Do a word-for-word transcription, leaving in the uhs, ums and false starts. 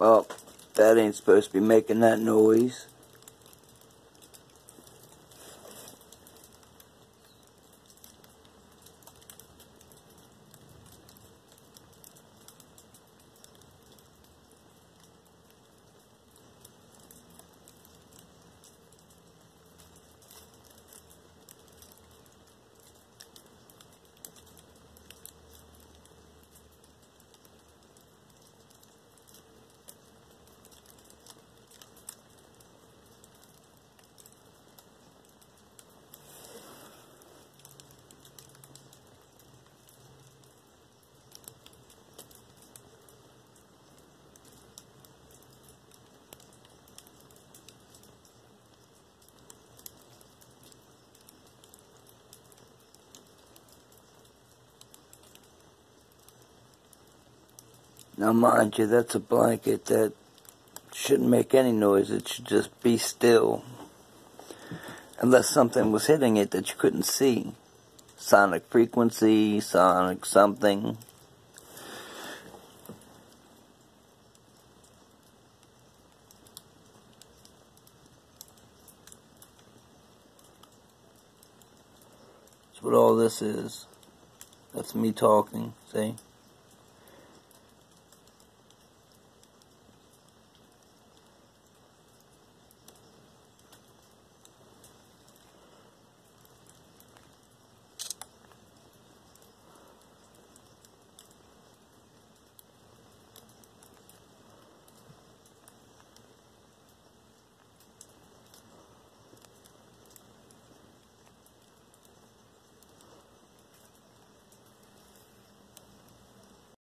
Well, that ain't supposed to be making that noise. Now mind you, that's a blanket that shouldn't make any noise. It should just be still. Unless something was hitting it that you couldn't see. Sonic frequency, sonic something. That's what all this is. That's me talking, see?